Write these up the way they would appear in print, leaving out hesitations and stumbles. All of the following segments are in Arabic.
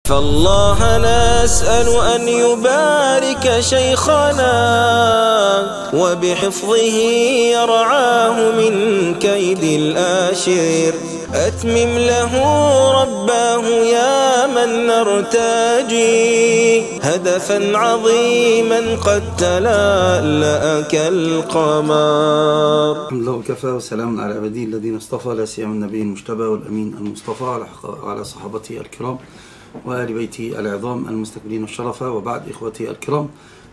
فالله نسأل أن يبارك شيخنا وبحفظه يرعاه من كيد الآشر. أتمم له رباه يا من نرتجي هدفا عظيما قد تلألأ كالقمر. الحمد لله وكفى وسلام على عباده الذين اصطفى لا سيما النبي المجتبى والأمين المصطفى وعلى صحابته الكرام وآل بيته العظام المستكبرين الشرف. وبعد إخوتي الكرام،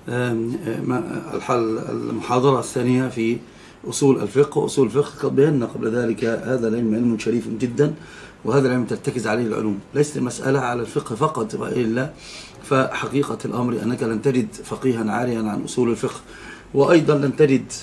المحاضرة الثانية في أصول الفقه. وأصول الفقه قد بينا قبل ذلك هذا العلم علم شريف جدا، وهذا العلم ترتكز عليه العلوم، ليست المسألة على الفقه فقط وإلا، فحقيقة الأمر أنك لن تجد فقيها عاريا عن أصول الفقه، وأيضا لن تجد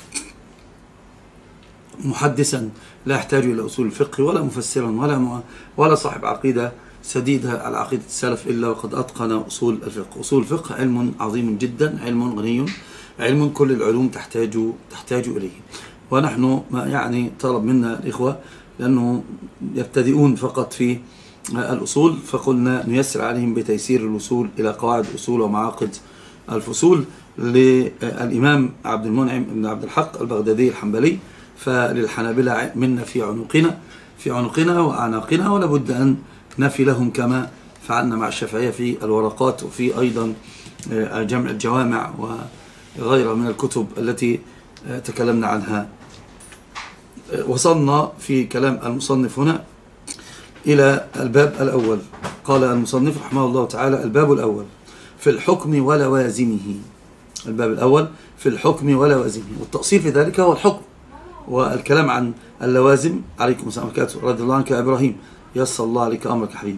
محدثا لا يحتاج إلى أصول الفقه، ولا مفسرا ولا صاحب عقيدة سديدة على عقيدة السلف إلا وقد أتقن أصول الفقه. أصول الفقه علم عظيم جدا، علم غني، علم كل العلوم تحتاج إليه. ونحن يعني طلب منا الإخوة لأنه يبتدئون فقط في الأصول، فقلنا نيسر عليهم بتيسير الوصول إلى قواعد الأصول ومعاقد الفصول للإمام عبد المنعم بن عبد الحق البغدادي الحنبلي. فللحنابلة منا في عنقنا وأعناقنا، ولا بد أن نفي لهم كما فعلنا مع الشافعية في الورقات، وفي أيضا جمع الجوامع وغيرها من الكتب التي تكلمنا عنها. وصلنا في كلام المصنف هنا إلى الباب الأول. قال المصنف رحمه الله تعالى: الباب الأول في الحكم ولوازمه. الباب الأول في الحكم ولوازمه، والتأصيل في ذلك هو الحكم، والكلام عن اللوازم. عليكم السلام ورحمة الله رضي الله عنك يا إبراهيم، يسر الله عليك أمرك حبيبي.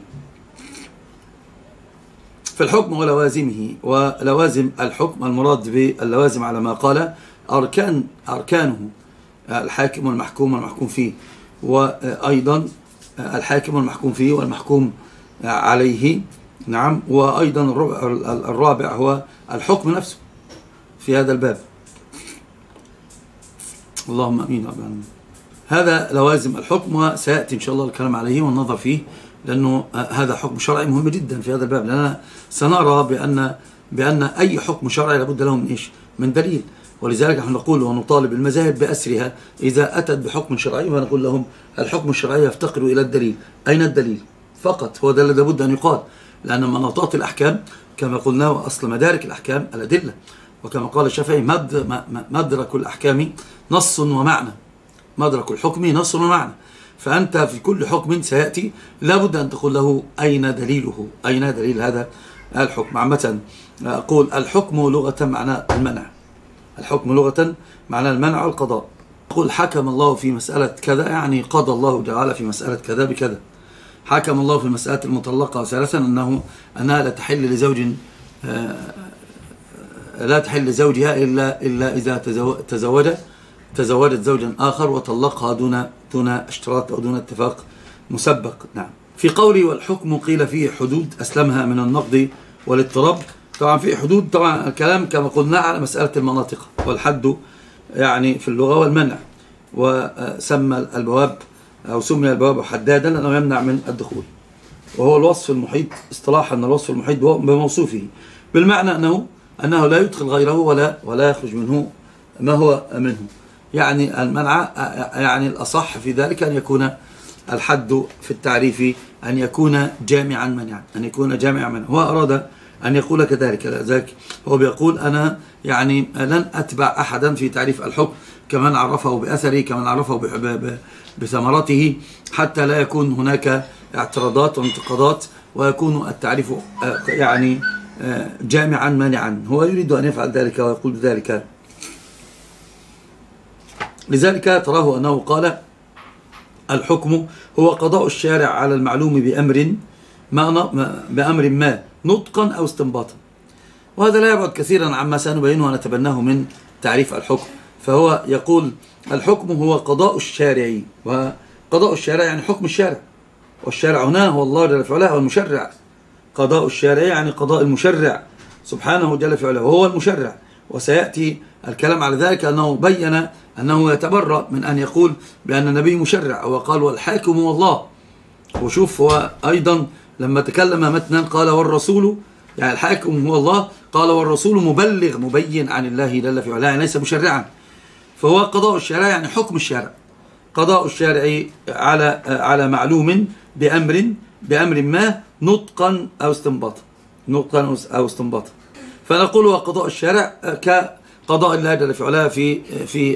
في الحكم ولوازمه. ولوازم الحكم المراد باللوازم على ما قال أركانه الحاكم والمحكوم والمحكوم فيه، وأيضا الحاكم والمحكوم فيه والمحكوم عليه. نعم. وأيضا الرابع هو الحكم نفسه في هذا الباب. اللهم أمين. هذا لوازم الحكم، وسيأتي إن شاء الله الكلام عليه والنظر فيه، لأنه هذا حكم شرعي مهم جدا في هذا الباب، لأننا سنرى بأن أي حكم شرعي لابد له من إيش؟ من دليل. ولذلك نحن نقول ونطالب المذاهب بأسرها إذا أتت بحكم شرعي، ونقول لهم الحكم الشرعي يفتقر إلى الدليل. أين الدليل؟ فقط هو ده الذي لابد أن يقال، لأن مناطات الأحكام كما قلنا وأصل مدارك الأحكام الأدلة، وكما قال الشافعي: مدرك الأحكام نص ومعنى، مدرك الحكم نص ومعنى. فأنت في كل حكم سيأتي لابد أن تقول له أين دليله، أين دليل هذا الحكم. عامة أقول الحكم لغة معنى المنع، الحكم لغة معنى المنع والقضاء. أقول حكم الله في مسألة كذا، يعني قضى الله تعالى في مسألة كذا بكذا. حكم الله في مسألة المطلقة ثلاثا أنها لا تحل لزوجها إلا إذا تزوجت زوجا آخر وطلقها دون اشتراط أو دون اتفاق مسبق. نعم. في قولي والحكم قيل فيه حدود أسلمها من النقض والاضطراب. طبعا في حدود، طبعا الكلام كما قلنا على مسألة المناطق، والحد يعني في اللغة والمنع. وسمى البواب أو سمي البواب حدادا لأنه يمنع من الدخول، وهو الوصف المحيط اصطلاحا أن الوصف المحيط بموصوفه، بالمعنى أنه لا يدخل غيره ولا يخرج منه ما هو منه. يعني المنع، يعني الأصح في ذلك أن يكون الحد في التعريف أن يكون جامعا منعا، أن يكون جامعا منعا. هو أراد أن يقول كذلك، لذلك هو بيقول أنا يعني لن أتبع أحدا في تعريف الحكم كمن عرفه بأثره، كمن عرفه بثمرته، حتى لا يكون هناك اعتراضات وانتقادات، ويكون التعريف يعني جامعا مانعا. هو يريد أن يفعل ذلك ويقول ذلك. لذلك تراه أنه قال الحكم هو قضاء الشارع على المعلوم بأمر ما نطقا أو استنباطا. وهذا لا يبعد كثيرا عما سنبينه ونتبناه من تعريف الحكم. فهو يقول الحكم هو قضاء الشارع، وقضاء الشارع يعني حكم الشارع، والشارع هنا هو الله جل في علاه والمشرع. قضاء الشارع يعني قضاء المشرع سبحانه جل في علاه، وهو المشرع. وسيأتي الكلام على ذلك، أنه بين أنه يتبرأ من أن يقول بأن النبي مشرع، وقال والحاكم هو الله. وشوف هو أيضا لما تكلم متنا قال والرسول، يعني الحاكم هو الله، قال والرسول مبلغ مبين عن الله جل في علاه، يعني ليس مشرعا. فهو قضاء الشارع يعني حكم الشارع، قضاء الشارع على معلوم بأمر ما نطقا أو استنباطا، نطقا أو استنباطا. فنقول هو قضاء الشارع كقضاء الله جل في علاه في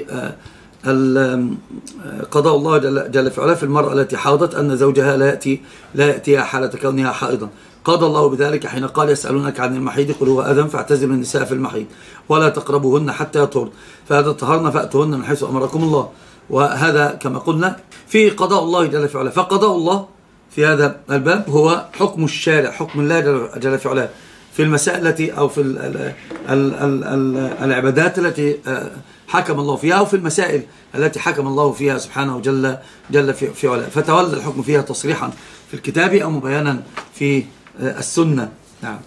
قضاء الله جل في علاه في المرأة التي حاضت أن زوجها لا يأتيها حالة كونها حائضا. قضى الله بذلك حين قال يسألونك عن المحيض قل هو أذى فاعتزلوا النساء في المحيض ولا تقربوهن حتى يطهرن فإذا طهرن فأتوهن من حيث أمركم الله. وهذا كما قلنا في قضاء الله جل في علاه. فقضاء الله في هذا الباب هو حكم الشارع، حكم الله جل في علاه في المسائل التي أو في العبادات التي حكم الله فيها، وفي المسائل التي حكم الله فيها سبحانه جل في علاه، فتولى الحكم فيها تصريحا في الكتاب أو مبينا في السنة. نعم.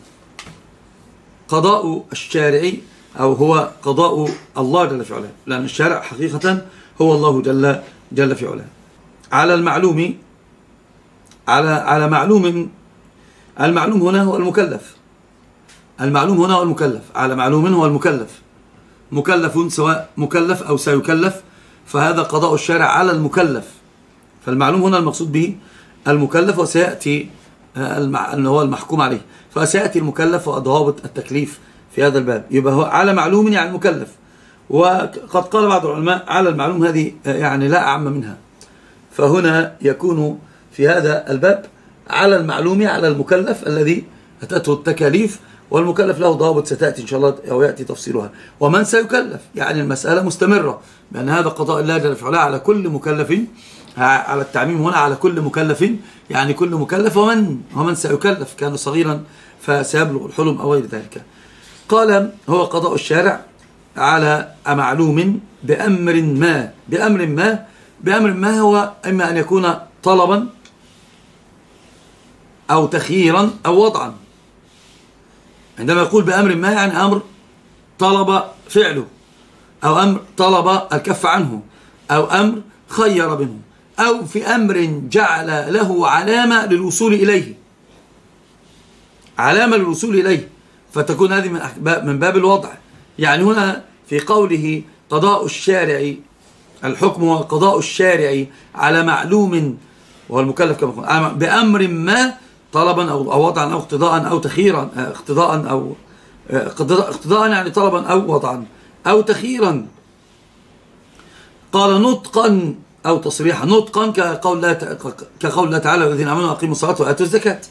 قضاء الشارع أو هو قضاء الله جل في علاه، لأن الشارع حقيقة هو الله جل في علاه. على المعلوم، على معلوم، المعلوم هنا هو المكلف، المعلوم هنا هو المكلف، على معلوم هو المكلف، مكلف سواء مكلف أو سيكلف، فهذا قضاء الشارع على المكلف. فالمعلوم هنا المقصود به المكلف، وسيأتي أنه هو المحكوم عليه، فسيأتي المكلف وضوابط التكليف في هذا الباب. يبقى هو على معلوم يعني المكلف. وقد قال بعض العلماء على المعلوم هذه يعني لا أعم منها، فهنا يكون في هذا الباب على المعلوم على المكلف الذي أتته التكاليف، والمكلف له ضوابط ستأتي إن شاء الله أو يأتي تفصيلها. ومن سيكلف يعني المسألة مستمرة، لأن هذا قضاء الله جل في علاه على كل مكلف، على التعميم هنا على كل مكلف يعني كل مكلف ومن سيكلف كان صغيرا فسيبلغ الحلم أو غير ذلك. قال هو قضاء الشارع على معلوم بأمر ما هو إما أن يكون طلبا أو تخييرا أو وضعا. عندما يقول بأمر ما يعني أمر طلب فعله، أو أمر طلب الكف عنه، أو أمر خير منه، أو في أمر جعل له علامة للوصول إليه، علامة للوصول إليه، فتكون هذه من باب الوضع. يعني هنا في قوله قضاء الشارع، الحكم هو قضاء الشارع على معلوم وهو المكلف كما قلنا بأمر ما طلبا أو وضعا أو اقتضاء أو تخييرا، اقتضاء يعني طلبا أو وضعا أو تخييرا. قال نطقا أو تصريحا. نطقا كقول الله تعالى الذين آمنوا وأقيموا الصلاة وآتوا الزكاة،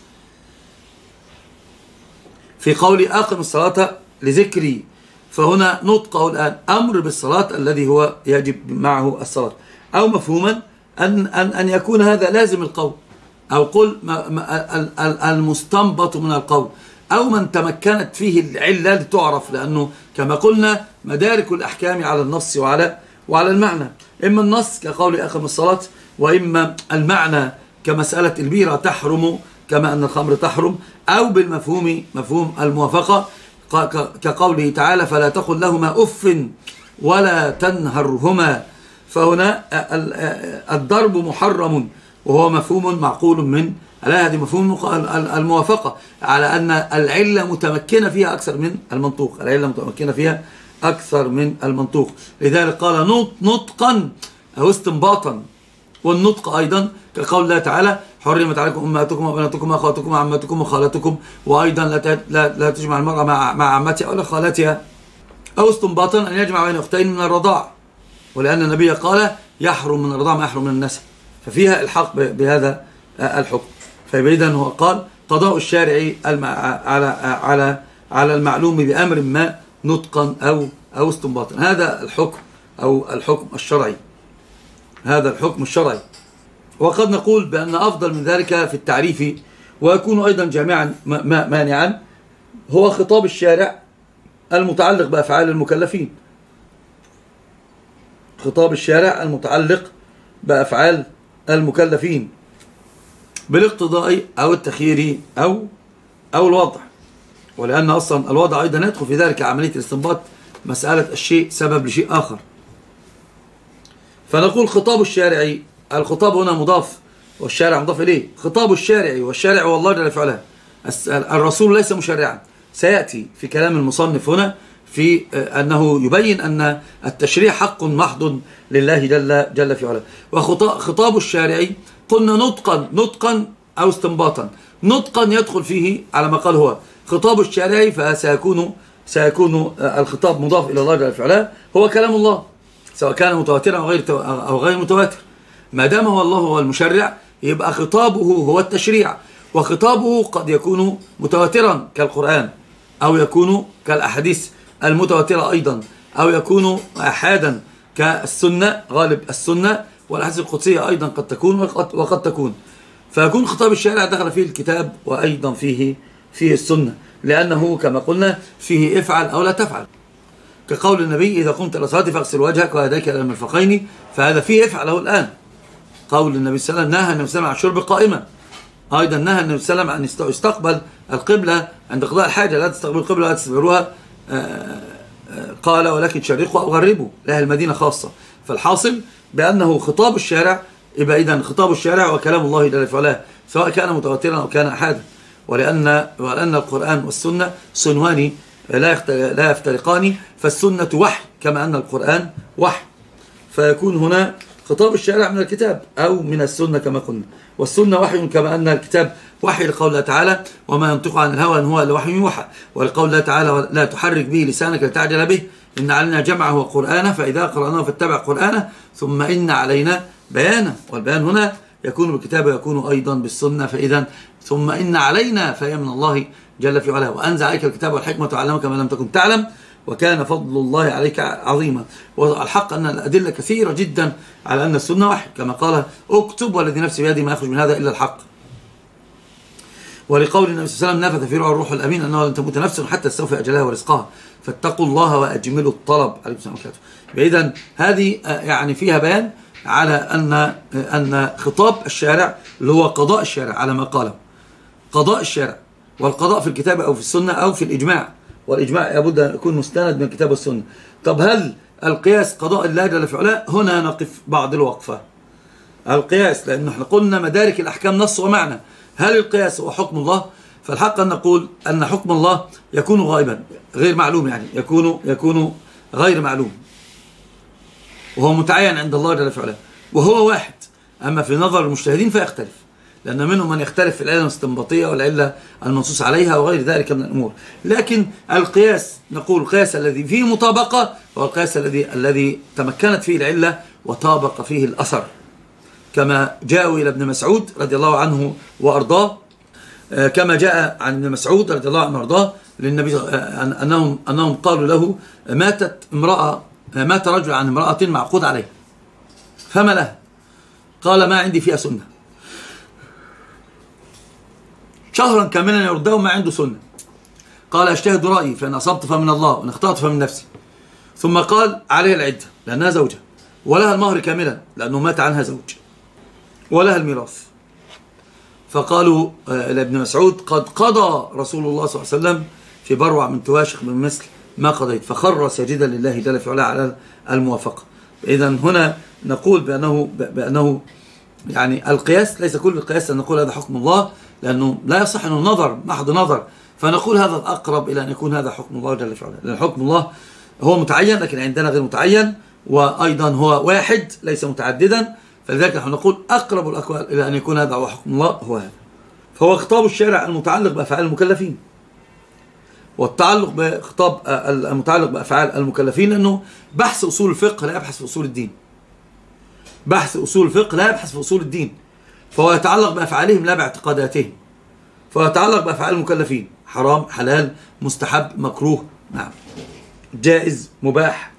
في قول أقم الصلاة لذكري، فهنا نطقه الآن أمر بالصلاة الذي هو يجب معه الصلاة، أو مفهوما أن يكون هذا لازم القول، أو قل المستنبط من القول، أو من تمكنت فيه العلة لتعرف، لأنه كما قلنا مدارك الأحكام على النص وعلى المعنى، إما النص كقول أقم الصلاة، وإما المعنى كمسألة البيرة تحرم كما أن الخمر تحرم، أو بالمفهوم مفهوم الموافقة كقوله تعالى فلا تقل لهما أف ولا تنهرهما. فهنا الضرب محرم وهو مفهوم معقول من هذه مفهوم الموافقة على أن العلة متمكنة فيها أكثر من المنطوق، العلة متمكنة فيها أكثر من المنطوق، لذلك قال نطقا أو استنباطا. والنطق أيضا كقول الله تعالى حرمت عليكم أمهاتكم وبناتكم وأخواتكم وعماتكم وخالاتكم، وأيضا لا تجمع المرأة مع عمتها ولا خالتها. أو استنباطا أن يجمع بين أختين من الرضاع، ولأن النبي قال يحرم من الرضاع ما يحرم من النسب، ففيها الحق بهذا الحكم. فإذن هو قال قضاء الشارع على المعلوم بأمر ما نطقا أو استنباطا. هذا الحكم أو الحكم الشرعي، هذا الحكم الشرعي. وقد نقول بأن أفضل من ذلك في التعريف ويكون أيضا جامعا مانعا هو خطاب الشارع المتعلق بأفعال المكلفين، خطاب الشارع المتعلق بأفعال المكلفين بالاقتضاء أو التخيير أو الوضع، ولأن أصلا الوضع أيضا يدخل في ذلك عملية الاستنباط، مسألة الشيء سبب لشيء آخر. فنقول خطاب الشارع، الخطاب هنا مضاف والشارع مضاف إليه. خطاب الشارع، والشارع هو الله جل في علاه. الرسول ليس مشرعا، سيأتي في كلام المصنف هنا في أنه يبين أن التشريع حق محض لله جل في علاه. وخطاب الشارع قلنا نطقا أو استنباطا. نطقا يدخل فيه على ما قال هو خطاب الشارع، فسيكون الخطاب مضاف إلى الله جل في علاه، هو كلام الله سواء كان متواترا أو غير متواتر. ما دام هو الله هو المشرع يبقى خطابه هو التشريع، وخطابه قد يكون متواترا كالقرآن، أو يكون كالأحاديث المتواترة أيضا، أو يكون أحادا كالسنة، غالب السنة، والأحاديث القدسية أيضا قد تكون وقد تكون. فيكون خطاب الشارع دخل فيه الكتاب وأيضا فيه السنة، لأنه كما قلنا فيه افعل أو لا تفعل، كقول النبي إذا قمت إلى الصلاة فاغسل وجهك ويديك إلى المرفقين، فهذا فيه افعله الآن. قول النبي صلى الله عليه وسلم نهى النبي صلى الله عليه وسلم عن الشرب قائما، أيضا نهى النبي صلى الله عليه وسلم أن يستقبل القبلة عند قضاء الحاجة، لا تستقبلوا القبلة ولا تستدبروها، قال ولكن شرقوا أو غربوا، لأهل المدينة خاصة. فالحاصل بأنه خطاب الشارع، يبقى إذن خطاب الشارع وكلام الله جل في علاه سواء كان متواترا أو كان أحادا، ولأن القرآن والسنة صنوان لا يفترقان، فالسنة وحي كما أن القرآن وحي، فيكون هنا خطاب الشارع من الكتاب أو من السنة كما قلنا، والسنة وحي كما أن الكتاب وحي، لقول الله تعالى وما ينطق عن الهوى إن هو إلا وحي يوحى، ولقول الله تعالى لا تحرك به لسانك لتعجل به إن علينا جمعه وقرآنه فإذا قرأناه فاتبع قرآنه ثم إن علينا بيانه. والبيان هنا يكون بالكتاب ويكون أيضا بالسنة، فإذا ثم إن علينا فهي من الله جل في علاه، وأنزل عليك الكتاب والحكمة وعلمك ما لم تكن تعلم وكان فضل الله عليك عظيما. والحق أن الأدلة كثيرة جدا على أن السنة وحي، كما قال اكتب والذي نفسي بيدي ما يخرج من هذا إلا الحق. ولقول النبي صلى الله عليه وسلم نفث في روح الروح الأمين أنه لن تموت نفس حتى تستوفي أجلها ورزقها فاتقوا الله وأجملوا الطلب عليه السلام عليكم. إذن هذه يعني فيها بيان على أن خطاب الشارع اللي هو قضاء الشارع على ما قاله، قضاء الشارع، والقضاء في الكتاب أو في السنة أو في الإجماع، والإجماع لابد أن يكون مستند من الكتاب والسنة. طب هل القياس قضاء الله جل في علاه؟ هنا نقف بعض الوقفة. القياس، لأن احنا قلنا مدارك الأحكام نص ومعنى، هل القياس هو حكم الله؟ فالحق أن نقول أن حكم الله يكون غائبا غير معلوم، يعني يكون غير معلوم، وهو متعين عند الله جل في علاه، وهو واحد. أما في نظر المجتهدين فيختلف، لأن منهم من يختلف في العلة الاستنباطية والعلة المنصوص عليها وغير ذلك من الأمور. لكن القياس نقول القياس الذي فيه مطابقة هو القياس الذي تمكنت فيه العلة وطابق فيه الأثر، كما جاءوا إلى ابن مسعود رضي الله عنه وأرضاه، كما جاء عن ابن مسعود رضي الله عنه وأرضاه للنبي أنهم قالوا له مات رجل عن امرأة معقود عليه فما لها؟ قال ما عندي فيها سنة. شهرا كاملا يرده ما عنده سنة. قال أجتهد رأيي فإن أصبت فمن الله وإن اخطأت فمن نفسي. ثم قال عليها العدة لأنها زوجة، ولها المهر كاملا لأنه مات عنها زوج، ولها الميراث. فقالوا لابن مسعود قد قضى رسول الله صلى الله عليه وسلم في بروع من تواشق من مثل ما قضيت، فخر ساجدا لله جل في علاه على الموافقة. إذا هنا نقول بأنه يعني القياس ليس كل القياس أن نقول هذا حكم الله، لأنه لا يصح أنه نظر محض نظر، فنقول هذا الأقرب إلى أن يكون هذا حكم الله جل في علاه، لأن حكم الله هو متعين لكن عندنا غير متعين، وأيضا هو واحد ليس متعددا، فلذلك نحن نقول أقرب الأقوال إلى أن يكون هذا هو حكم الله هو هذا. فهو خطاب الشارع المتعلق بأفعال المكلفين، والتعلق بخطاب المتعلق بأفعال المكلفين لأنه بحث أصول الفقه لا يبحث في أصول الدين، بحث أصول الفقه لا يبحث في أصول الدين، فهو يتعلق بأفعالهم لا باعتقاداتهم، فهو يتعلق بأفعال المكلفين، حرام حلال مستحب مكروه نعم جائز مباح.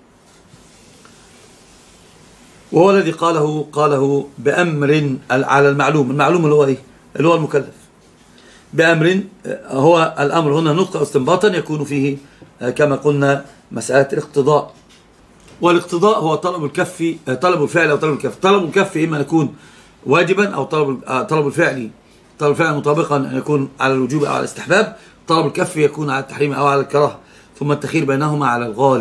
وهو الذي قاله بأمر على المعلوم اللي هو إيه؟ اللي هو المكلف بأمر، هو الأمر هنا نطق استنباطا يكون فيه كما قلنا مسألة الاقتضاء، والاقتضاء هو طلب الفعل أو طلب الكف. طلب الكف إما يكون واجبا أو طلب الفعل مطابقا أن يكون على الوجوب أو على الاستحباب، طلب الكف يكون على التحريم أو على الكراهة، ثم التخير بينهما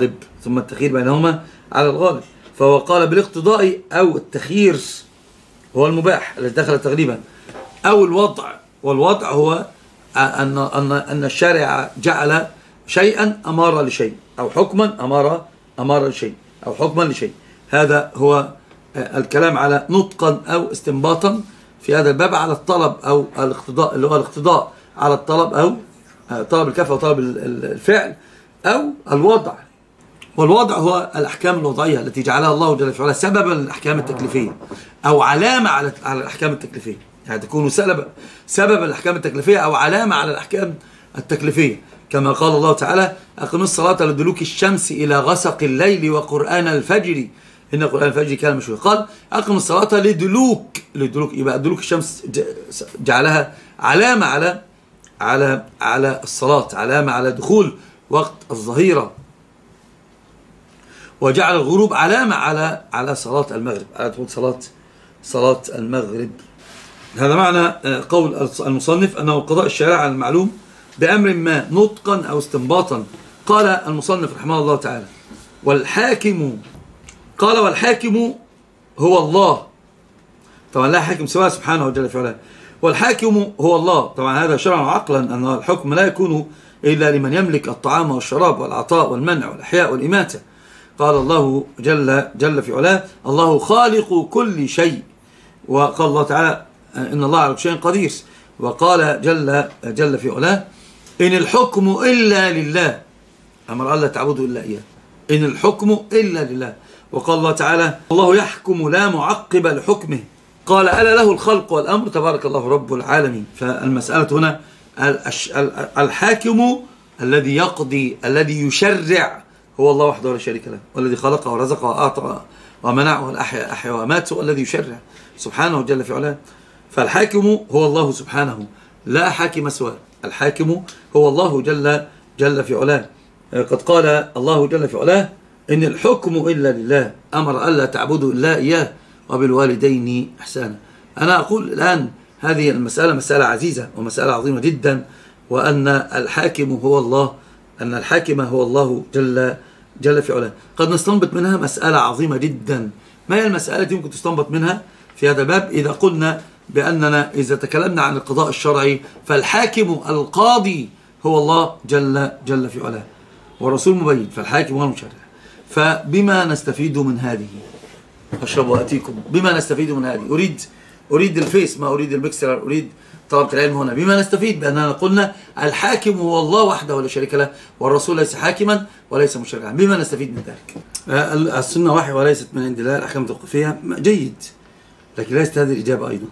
على الغالب. فهو قال بالاقتضاء أو التخيير هو المباح الذي دخل تغليبا، أو الوضع، والوضع هو أن الشارع جعل شيئا أمارة لشيء، أو حكما أمارة لشيء، أو حكما لشيء. هذا هو الكلام على نطقا أو استنباطا في هذا الباب على الطلب أو الاقتضاء، اللي هو الاقتضاء على الطلب أو طلب الكف أو طلب الفعل، أو الوضع. والوضع هو الأحكام الوضعية التي جعلها الله جل وعلا سببا للأحكام التكليفية، أو علامة على الأحكام التكليفية، يعني تكون سببا للأحكام التكليفية أو علامة على الأحكام التكليفية، كما قال الله تعالى: أقم الصلاة لدلوك الشمس إلى غسق الليل وقرآن الفجر إن قرآن الفجر كان مشهودا. قال: أقم الصلاة لدلوك، يبقى دلوك الشمس جعلها علامة على الصلاة، علامة على دخول وقت الظهيرة، وجعل الغروب علامة على صلاة المغرب، على دخول صلاة المغرب. هذا معنى قول المصنف أنه قضاء الشارع على المعلوم بأمر ما نطقا أو استنباطا. قال المصنف رحمه الله تعالى: والحاكم هو الله. طبعا لا حاكم سواه سبحانه وجل في علاه. والحاكم هو الله. طبعا هذا شرعا وعقلا أن الحكم لا يكون إلا لمن يملك الطعام والشراب والعطاء والمنع والإحياء والإماتة. قال الله جل في علاه: الله خالق كل شيء. وقال الله تعالى: إن الله على كل شيء قدير. وقال جل في علاه: إن الحكم إلا لله. أمر الله تعبدوا إلا إياه. إن الحكم إلا لله. وقال الله تعالى: الله يحكم لا معقب لحكمه. قال: ألا له الخلق والأمر تبارك الله رب العالمين. فالمسألة هنا الحاكم الذي يقضي الذي يشرع هو الله وحده لا شريك له، والذي خلقه ورزقه وأعطى ومنعه الأحيا وأماته، والذي يشرع سبحانه جل في علاه. فالحاكم هو الله سبحانه، لا حاكم سواه. الحاكم هو الله جل في علاه. قد قال الله جل في علاه: إن الحكم إلا لله، أمر ألا تعبدوا إلا إياه وبالوالدين إحسانا. أنا أقول الآن هذه المسألة مسألة عزيزة ومسألة عظيمة جدا، وأن الحاكم هو الله، أن الحاكم هو الله جل في علاه. قد نستنبط منها مسألة عظيمة جدا. ما هي المسألة التي يمكن تستنبط منها في هذا الباب؟ إذا قلنا بأننا إذا تكلمنا عن القضاء الشرعي فالحاكم القاضي هو الله جل في علاه، والرسول مبين، فالحاكم هو المشرع. فبما نستفيد من هذه؟ أشرب وأتيكم. بما نستفيد من هذه؟ أريد الفيس، ما أريد المكسر، أريد طلبة العلم هنا. بما نستفيد بأننا قلنا الحاكم هو الله وحده ولا شريك له، والرسول ليس حاكما وليس مشرعا. بما نستفيد من ذلك؟ السنة وحي وليست من عند الله. الأحكام التوقيفية جيد، لكن ليست هذه الإجابة أيضا.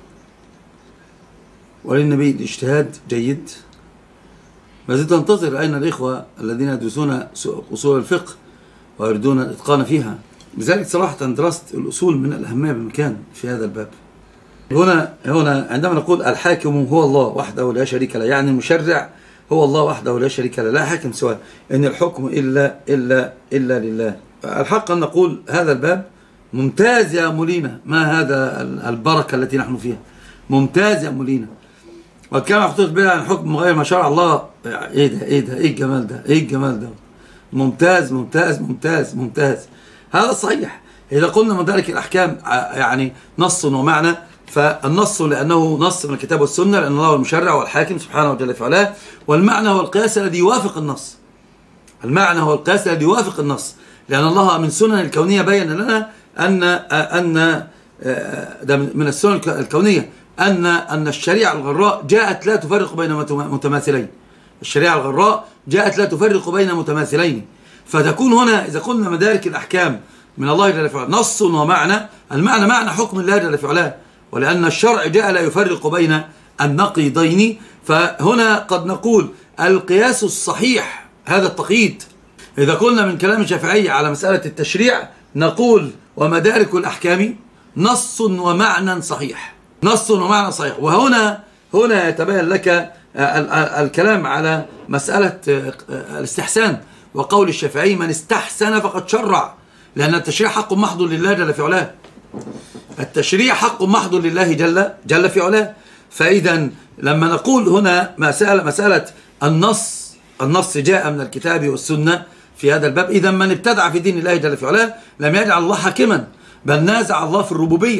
وللنبي الاجتهاد جيد. ما زلت أنتظر أين الإخوة الذين يدرسون أصول الفقه ويريدون الإتقان فيها. لذلك صراحة دراسة الأصول من الأهمية بمكان في هذا الباب. هنا عندما نقول الحاكم هو الله وحده لا شريك له، يعني المشرع هو الله وحده لا شريك له، لا حاكم سواه. إن الحكم إلا لله. الحق أن نقول هذا الباب ممتاز يا مولينا. ما هذا البركة التي نحن فيها؟ ممتاز يا مولينا. وكان أخطيت بها عن حكم غير ما شرع الله. إيه ده إيه الجمال ده، إيه الجمال ده. ممتاز ممتاز ممتاز ممتاز. هذا صحيح. إذا قلنا من ذلك الأحكام يعني نص ومعنى، فالنص لأنه نص من الكتاب والسنة، لأن الله هو المشرع والحاكم سبحانه وجل في علاه. والمعنى هو القياس الذي يوافق النص. المعنى هو القياس الذي يوافق النص، لأن الله من سنن الكونية بين لنا أن من السنن الكونية أن الشريعة الغراء جاءت لا تفرق بين متماثلين. الشريعة الغراء جاءت لا تفرق بين متماثلين. فتكون هنا إذا قلنا مدارك الأحكام من الله جل في علاه نص ومعنى، المعنى معنى حكم الله جل في علاه، ولأن الشرع جاء لا يفرق بين النقيضين. فهنا قد نقول القياس الصحيح هذا التقييد. إذا قلنا من كلام الشافعي على مسألة التشريع نقول ومدارك الأحكام نص ومعنى صحيح، نص ومعنى صحيح. وهنا يتبين لك الكلام على مسألة الاستحسان، وقول الشافعي: من استحسن فقد شرع، لأن التشريع حق محض لله جل في علاه. التشريع حق محض لله جل في علاه. فإذا لما نقول هنا مسألة النص جاء من الكتاب والسنة في هذا الباب، إذا من ابتدع في دين الله جل في علاه لم يجعل الله حاكما، بل نازع الله في الربوبية.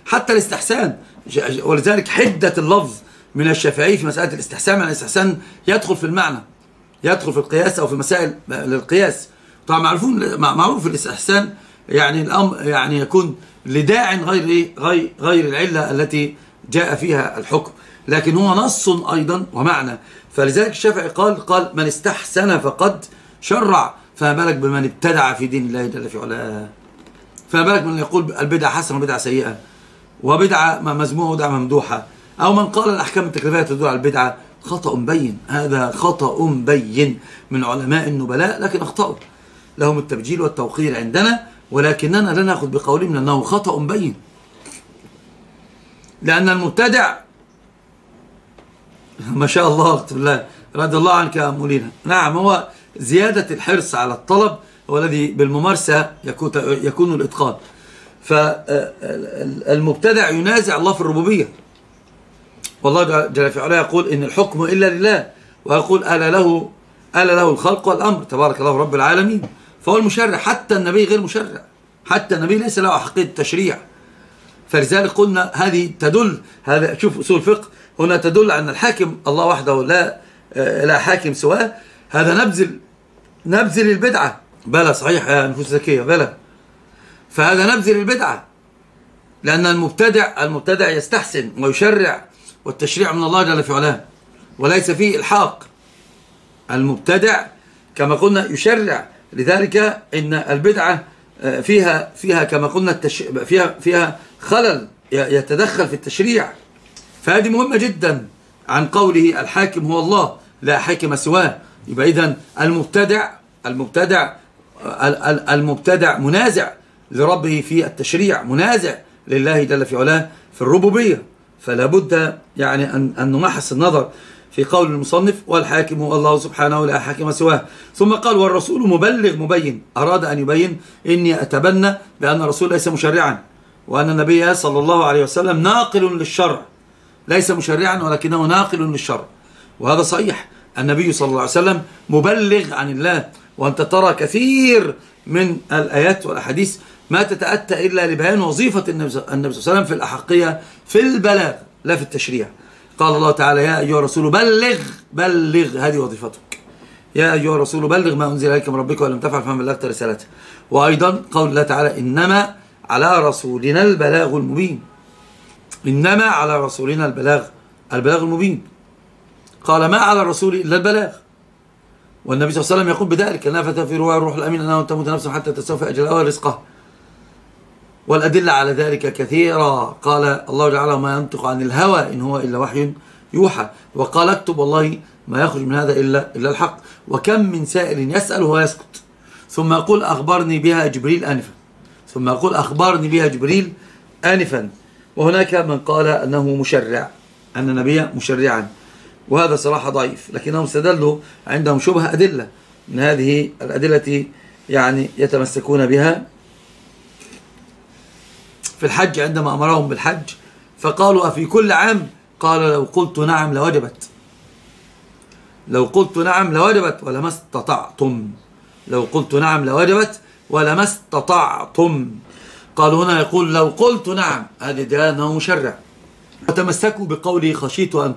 حتى الاستحسان. ولذلك حدة اللفظ من الشافعي في مسألة الاستحسان، يعني الاستحسان يدخل في المعنى، يدخل في القياس أو في مسائل للقياس. طبعا معروف الاستحسان يعني الأمر يعني يكون لداع غير العلة التي جاء فيها الحكم، لكن هو نص أيضا ومعنى. فلذلك الشافعي قال من استحسن فقد شرع، فما بالك بمن ابتدع في دين الله جل في علاه، فما بالك من يقول البدعة حسنة وبدعة سيئة، وبدعة مذمومة وبدعة ممدوحة، أو من قال الأحكام التكليفية تدل على البدعة. خطأ بين، هذا خطأ بين من علماء النبلاء، لكن أخطأوا، لهم التبجيل والتوقير عندنا، ولكننا لا نأخذ بقولهم لأنه خطأ بين. لأن المبتدع ما شاء الله اكتب الله رضي الله عنك يا مولينا، نعم، هو زيادة الحرص على الطلب هو الذي بالممارسة يكون الإتقان. فالمبتدع ينازع الله في الربوبية، والله جل في علاه يقول إن الحكم إلا لله، ويقول ألا له الخلق والأمر تبارك الله رب العالمين. فهو المشرع، حتى النبي غير مشرع، حتى النبي ليس له حقيقة التشريع. فلذلك قلنا هذه تدل، هذا شوف أصول الفقه هنا تدل أن الحاكم الله وحده لا حاكم سواه. هذا نبذل البدعة، بلى صحيح يا نفوس زكية، بلى. فهذا نبذل البدعة، لأن المبتدع يستحسن ويشرع، والتشريع من الله جل في علاه وليس فيه إلحاق. المبتدع كما قلنا يشرع، لذلك إن البدعة فيها كما قلنا فيها خلل يتدخل في التشريع. فهذه مهمة جدا عن قوله الحاكم هو الله لا حاكم سواه. يبقى إذن المبتدع منازع لربه في التشريع، منازع لله جل في علاه في الربوبية. فلا بد يعني أن نمحص النظر في قول المصنف والحاكم هو الله سبحانه لا حاكم سواه. ثم قال والرسول مبلغ مبين، أراد أن يبين إني أتبنى بأن الرسول ليس مشرعا، وأن النبي صلى الله عليه وسلم ناقل للشرع، ليس مشرعا ولكنه ناقل للشرع. وهذا صحيح، النبي صلى الله عليه وسلم مبلغ عن الله. وأنت ترى كثير من الآيات والأحاديث ما تتأتى إلا لبيان وظيفة النبي صلى الله عليه وسلم في الأحقية في البلاغ لا في التشريع. قال الله تعالى يا أيها الرسول بلغ، هذه وظيفتك، يا أيها الرسول بلغ ما أنزل إليك من ربك ولم تفعل فما بلغت رسالته. وأيضا قول الله تعالى إنما على رسولنا البلاغ المبين، إنما على رسولنا البلاغ المبين. قال ما على الرسول إلا البلاغ، والنبي صلى الله عليه وسلم يقول بذلك لا فتى في رواية الروح الأمين أنه تموت نفس حتى تستوفي أجلها رزقها. والأدلة على ذلك كثيرة. قال الله تعالى ما ينطق عن الهوى إن هو إلا وحي يوحى، وقال اكتب والله ما يخرج من هذا إلا الحق. وكم من سائل يسأل وهو يسكت، ثم يقول أخبرني بها جبريل آنفا، وهناك من قال أنه مشرع، أن النبي مشرعا، وهذا صراحة ضعيف، لكنهم استدلوا عندهم شبه أدلة من هذه الأدلة يعني يتمسكون بها في الحج عندما أمرهم بالحج فقالوا أفي كل عام؟ قال لو قلت نعم لوجبت ولما استطعتم، لو قلت نعم لوجبت ولما استطعتم. قالوا هنا يقول لو قلت نعم، هذه دلالة أنه مشرع. وتمسكوا بقوله خشيت أن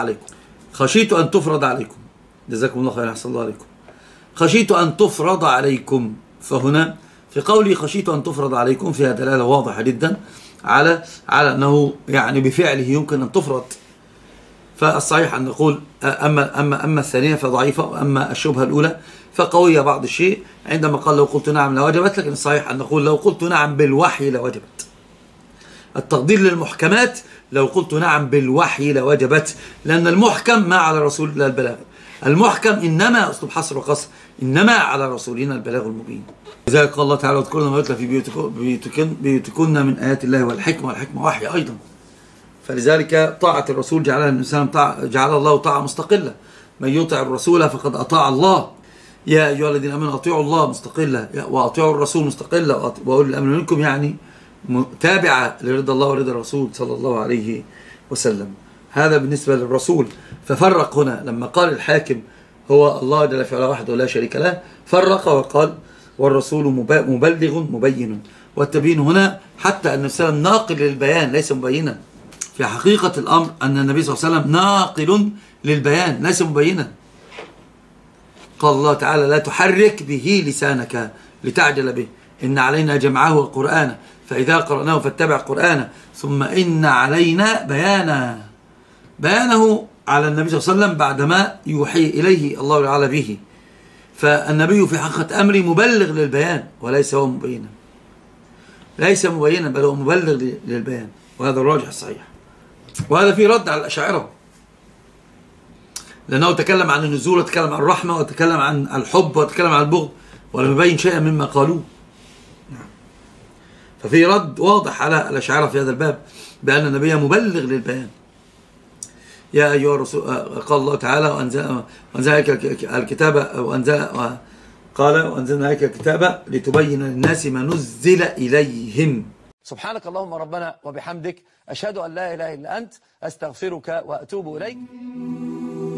تفرض عليكم، جزاكم الله خير، أحسن الله عليكم. خشيت أن تفرض عليكم، فهنا في قوله خشيت أن تفرض عليكم فيها دلالة واضحة جدا على أنه يعني بفعله يمكن أن تفرض. فالصحيح أن نقول أما الثانية فضعيفة، وأما الشبهة الأولى فقوية بعض الشيء عندما قال لو قلت نعم لوجبت، لكن الصحيح أن نقول لو قلت نعم بالوحي لوجبت. التقدير للمحكمات لو قلت نعم بالوحي لوجبت، لأن المحكم ما على رسول الله البلاغ، المحكم إنما أسلوب حصر وقصر، إنما على رسولنا البلاغ المبين. لذلك قال الله تعالى واذكرن ما يتلى في بيوتكن من آيات الله والحكمة وحي أيضا. فلذلك طاعة الرسول جعلها الإنسان جعل الله طاعة مستقلة، من يطع الرسول فقد أطاع الله. يا أيها الذين آمنوا أطيعوا الله مستقلة، وأطيعوا الرسول مستقلة، وأولي الأمر منكم يعني تابعة لرضا الله ورضا الرسول صلى الله عليه وسلم. هذا بالنسبة للرسول. ففرق هنا لما قال الحاكم هو الله جل في علاه وحده لا شريك له، فرق وقال والرسول مبلغ مبين. والتبيين هنا حتى النبي صلى الله عليه وسلم ناقل للبيان ليس مبينا. في حقيقة الأمر أن النبي صلى الله عليه وسلم ناقل للبيان ليس مبينا. قال الله تعالى: لا تحرك به لسانك لتعجل به إن علينا جمعه وقرآنه فإذا قرأناه فاتبع قرآنه ثم إن علينا بيانه على النبي صلى الله عليه وسلم بعدما يوحي إليه الله تعالى به. فالنبي في حقيقة أمره مبلغ للبيان وليس هو مبينا، ليس مبينا بل هو مبلغ للبيان، وهذا الراجح الصحيح. وهذا فيه رد على الأشاعرة، لأنه تكلم عن النزول وتكلم عن الرحمة وتكلم عن الحب وتكلم عن البغض ولم يبين شيئا مما قالوه. ففي رد واضح على الأشاعرة في هذا الباب بأن النبي مبلغ للبيان. يا أيها الرسول، قال الله تعالى: وأنزل الكتاب قال: وأنزلنا عليك الكتاب لتبين للناس ما نزل إليهم. سبحانك اللهم ربنا وبحمدك، أشهد أن لا إله إلا أنت، أستغفرك وأتوب إليك.